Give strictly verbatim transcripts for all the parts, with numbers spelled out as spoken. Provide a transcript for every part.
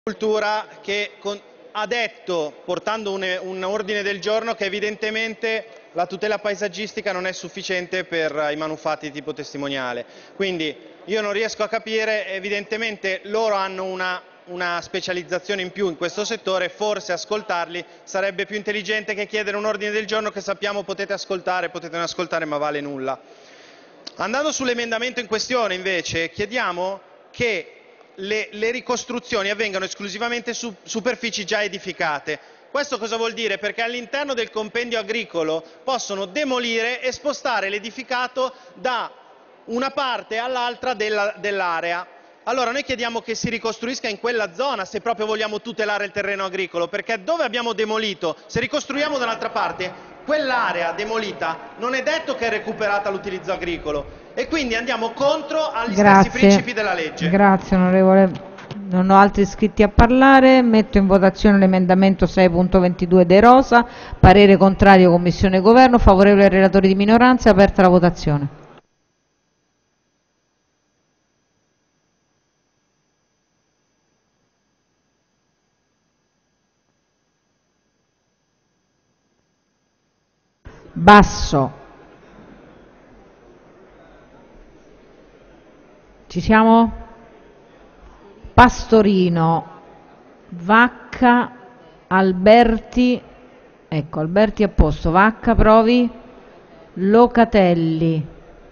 Cultura che con, ha detto, portando un, un ordine del giorno, che evidentemente la tutela paesaggistica non è sufficiente per i manufatti tipo testimoniale. Quindi io non riesco a capire, evidentemente loro hanno una, una specializzazione in più in questo settore, forse ascoltarli sarebbe più intelligente che chiedere un ordine del giorno che sappiamo potete ascoltare, potete non ascoltare, ma vale nulla. Andando sull'emendamento in questione, invece, chiediamo che le, le ricostruzioni avvengano esclusivamente su superfici già edificate. Questo cosa vuol dire? Perché all'interno del compendio agricolo possono demolire e spostare l'edificato da una parte all'altra dell'area. Allora noi chiediamo che si ricostruisca in quella zona se proprio vogliamo tutelare il terreno agricolo, perché dove abbiamo demolito, se ricostruiamo da un'altra parte, quell'area demolita non è detto che è recuperata l'utilizzo agricolo e quindi andiamo contro agli Grazie. stessi principi della legge. Grazie onorevole. Non ho altri iscritti a parlare. Metto in votazione l'emendamento sei punto ventidue De Rosa. Parere contrario Commissione e Governo. Favorevole ai relatori di minoranza. È aperta la votazione. Basso. Ci siamo? Pastorino, Vacca, Alberti, ecco Alberti a posto, Vacca provi, Locatelli,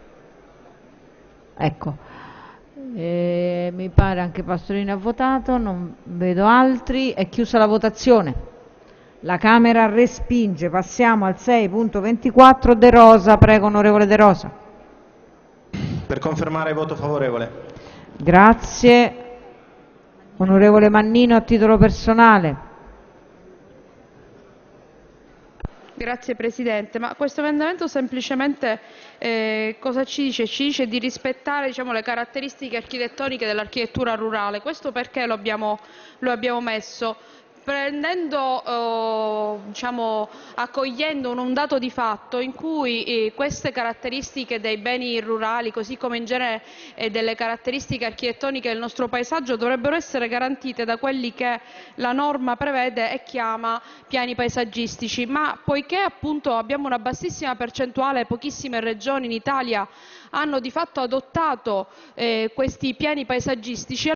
ecco, e mi pare anche Pastorino ha votato, non vedo altri, è chiusa la votazione. La Camera respinge, passiamo al sei punto ventiquattro De Rosa, prego onorevole De Rosa. Per confermare voto favorevole. Grazie. Onorevole Mannino a titolo personale. Grazie Presidente, ma questo emendamento semplicemente eh, cosa ci dice? Ci dice di rispettare, diciamo, le caratteristiche architettoniche dell'architettura rurale. Questo perché lo abbiamo, lo abbiamo messo? Prendendo, eh, diciamo, accogliendo un, un dato di fatto in cui eh, queste caratteristiche dei beni rurali, così come in genere eh, delle caratteristiche architettoniche del nostro paesaggio, dovrebbero essere garantite da quelli che la norma prevede e chiama piani paesaggistici, ma poiché appunto abbiamo una bassissima percentuale, pochissime regioni in Italia hanno di fatto adottato eh, questi piani paesaggistici,